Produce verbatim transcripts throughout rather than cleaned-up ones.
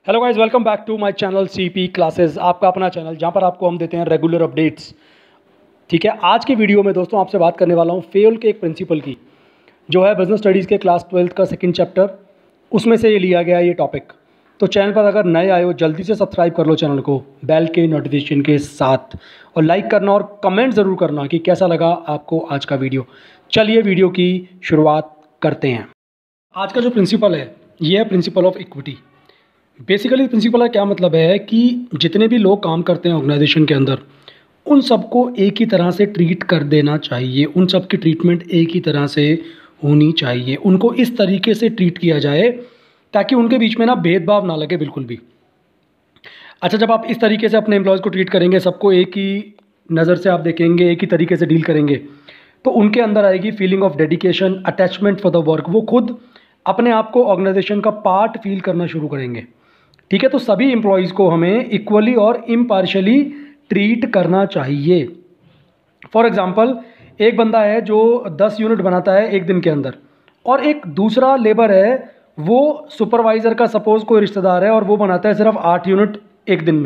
Hello guys, welcome back to my channel CP classes. आपका अपना channel जहां पर आपको हम देते हैं रेगुलर अपडेट्स। ठीक है, आज की वीडियो में दोस्तों आपसे बात करने वाला हूं फेल के एक प्रिंसिपल की, जो है बिजनेस स्टडीज़ के क्लास ट्वेल्थ का सेकंड चैप्टर। उसमें से ये लिया गया ये टॉपिक। तो चैनल पर अगर नए आए हो जल्दी से सब्सक्राइब कर लो चैनल को बेल के नोटिफिकेशन के साथ, और लाइक करना और कमेंट ज़रूर करना कि कैसा लगा आपको आज का वीडियो। चलिए वीडियो की शुरुआत करते हैं। आज का जो प्रिंसिपल है ये है principle of equity. Basically principle का क्या मतलब है कि जितने भी लोग काम करते हैं ऑर्गेनाइजेशन के अंदर, उन सबको एक ही तरह से ट्रीट कर देना चाहिए। उन सब की ट्रीटमेंट एक ही तरह से होनी चाहिए। उनको इस तरीके से ट्रीट किया जाए ताकि उनके बीच में ना भेदभाव ना लगे बिल्कुल भी। अच्छा, जब आप इस तरीके से अपने एम्प्लॉयज़ को ट्रीट करेंगे, सबको एक ही नज़र से आप देखेंगे, एक ही तरीके से डील करेंगे, तो उनके अंदर आएगी feeling of dedication, attachment for the work. वो खुद अपने आप को ऑर्गेनाइजेशन का पार्ट फील करना शुरू करेंगे। ठीक है, तो सभी एम्प्लॉयज़ को हमें इक्वली और इम्पार्शली ट्रीट करना चाहिए। फॉर एग्जांपल, एक बंदा है जो दस यूनिट बनाता है एक दिन के अंदर, और एक दूसरा लेबर है, वो सुपरवाइज़र का सपोज़ कोई रिश्तेदार है, और वो बनाता है सिर्फ आठ यूनिट एक दिन में।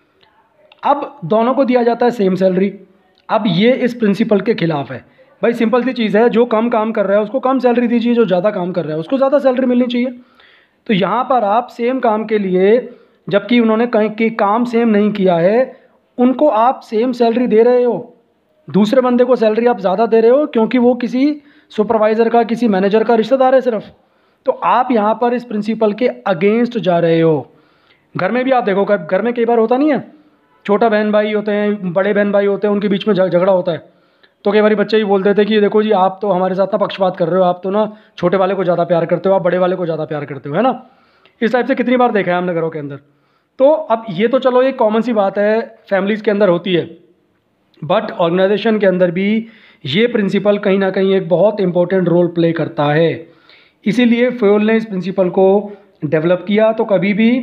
अब दोनों को दिया जाता है सेम सैलरी। अब ये इस प्रिंसिपल के खिलाफ है। भाई सिंपल सी चीज़ है, जो कम काम कर रहा है उसको कम सैलरी दीजिए, जो ज़्यादा काम कर रहा है उसको ज़्यादा सैलरी मिलनी चाहिए। तो यहाँ पर आप सेम काम के लिए, जबकि उन्होंने कहीं कि काम सेम नहीं किया है, उनको आप सेम सैलरी दे रहे हो। दूसरे बंदे को सैलरी आप ज़्यादा दे रहे हो क्योंकि वो किसी सुपरवाइज़र का, किसी मैनेजर का रिश्तेदार है सिर्फ। तो आप यहाँ पर इस प्रिंसिपल के अगेंस्ट जा रहे हो। घर में भी आप देखो, घर में कई बार होता नहीं है, छोटा बहन भाई होते हैं, बड़े बहन भाई होते हैं, उनके बीच में झगड़ा होता है। तो कई बार बच्चे ही बोल देते हैं कि देखो जी, आप तो हमारे साथ ना पक्षपात कर रहे हो, आप तो ना छोटे वाले को ज़्यादा प्यार करते हो, आप बड़े वाले को ज़्यादा प्यार करते हो, है ना। इस टाइप से कितनी बार देखा है हमने घरों के अंदर। तो अब ये तो चलो एक कॉमन सी बात है, फैमिलीज़ के अंदर होती है, बट ऑर्गेनाइजेशन के अंदर भी ये प्रिंसिपल कहीं ना कहीं एक बहुत इंपॉर्टेंट रोल प्ले करता है। इसीलिए फेयोल ने इस प्रिंसिपल को डेवलप किया। तो कभी भी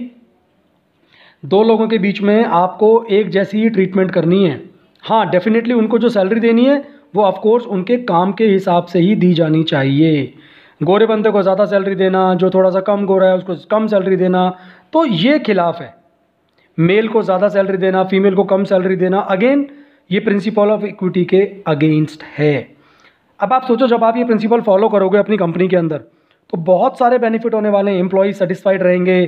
दो लोगों के बीच में आपको एक जैसी ही ट्रीटमेंट करनी है। हाँ, डेफिनेटली उनको जो सैलरी देनी है वो ऑफकोर्स उनके काम के हिसाब से ही दी जानी चाहिए। गोरे बंदे को ज़्यादा सैलरी देना, जो थोड़ा सा कम गोरा है उसको कम सैलरी देना, तो ये खिलाफ है। मेल को ज़्यादा सैलरी देना, फीमेल को कम सैलरी देना, अगेन ये प्रिंसिपल ऑफ इक्विटी के अगेंस्ट है। अब आप सोचो, जब आप ये प्रिंसिपल फॉलो करोगे अपनी कंपनी के अंदर, तो बहुत सारे बेनिफिट होने वाले हैं। एम्प्लॉय सेटिस्फाइड रहेंगे,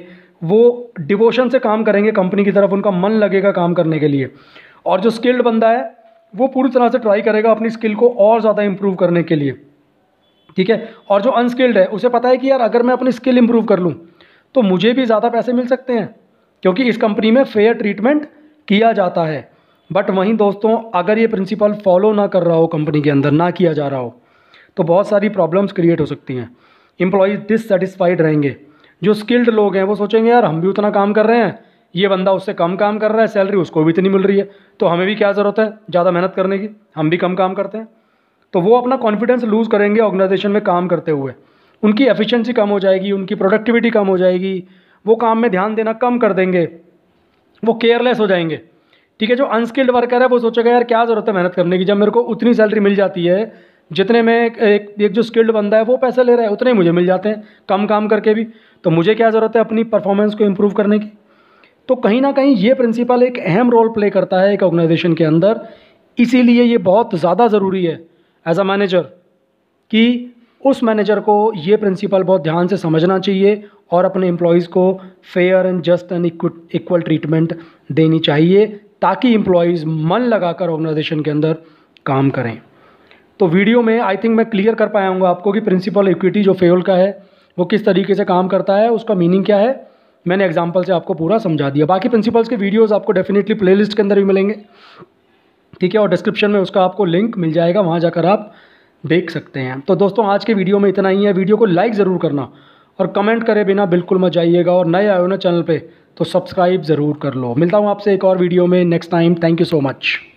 वो डिवोशन से काम करेंगे कंपनी की तरफ, उनका मन लगेगा काम करने के लिए। और जो स्किल्ड बंदा है वो पूरी तरह से ट्राई करेगा अपनी स्किल को और ज़्यादा इंप्रूव करने के लिए। ठीक है, और जो अनस्किल्ड है उसे पता है कि यार अगर मैं अपनी स्किल इंप्रूव कर लूँ तो मुझे भी ज़्यादा पैसे मिल सकते हैं, क्योंकि इस कंपनी में फेयर ट्रीटमेंट किया जाता है। बट वहीं दोस्तों, अगर ये प्रिंसिपल फॉलो ना कर रहा हो कंपनी के अंदर, ना किया जा रहा हो, तो बहुत सारी प्रॉब्लम्स क्रिएट हो सकती हैं। एम्प्लॉयज़ डिससेटिस्फाइड रहेंगे। जो स्किल्ड लोग हैं वो सोचेंगे यार हम भी उतना काम कर रहे हैं, ये बंदा उससे कम काम कर रहा है, सैलरी उसको भी इतनी मिल रही है, तो हमें भी क्या ज़रूरत है ज़्यादा मेहनत करने की, हम भी कम काम करते हैं। तो वो अपना कॉन्फिडेंस लूज़ करेंगे ऑर्गेनाइजेशन में काम करते हुए। उनकी एफिशिएंसी कम हो जाएगी, उनकी प्रोडक्टिविटी कम हो जाएगी, वो काम में ध्यान देना कम कर देंगे, वो केयरलेस हो जाएंगे। ठीक है, जो अनस्किल्ड वर्कर है वो सोचेगा यार क्या ज़रूरत है मेहनत करने की, जब मेरे को उतनी सैलरी मिल जाती है जितने में एक, एक जो स्किल्ड बंदा है वो पैसे ले रहा है, उतने मुझे मिल जाते हैं कम काम करके भी, तो मुझे क्या ज़रूरत है अपनी परफॉर्मेंस को इम्प्रूव करने की। तो कहीं ना कहीं ये प्रिंसिपल एक अहम रोल प्ले करता है एक ऑर्गेनाइजेशन के अंदर। इसीलिए ये बहुत ज़्यादा ज़रूरी है एज अ मैनेजर कि उस मैनेजर को ये प्रिंसिपल बहुत ध्यान से समझना चाहिए और अपने एम्प्लॉयज़ को fair and just and equal treatment देनी चाहिए, ताकि एम्प्लॉयज़ मन लगाकर ऑर्गेनाइजेशन के अंदर काम करें। तो वीडियो में आई थिंक मैं क्लियर कर पाया हूँ आपको कि प्रिंसिपल इक्विटी जो फेयोल का है वो किस तरीके से काम करता है, उसका मीनिंग क्या है। मैंने एग्जांपल से आपको पूरा समझा दिया। बाकी प्रिंसिपल्स के वीडियोस आपको डेफिनेटली प्लेलिस्ट के अंदर भी मिलेंगे। ठीक है, और डिस्क्रिप्शन में उसका आपको लिंक मिल जाएगा, वहाँ जाकर आप देख सकते हैं। तो दोस्तों आज के वीडियो में इतना ही है। वीडियो को लाइक ज़रूर करना और कमेंट करे बिना बिल्कुल मत जाइएगा, और नए आए हो ना चैनल पर तो सब्सक्राइब ज़रूर कर लो। मिलता हूँ आपसे एक और वीडियो में next time. Thank you so much.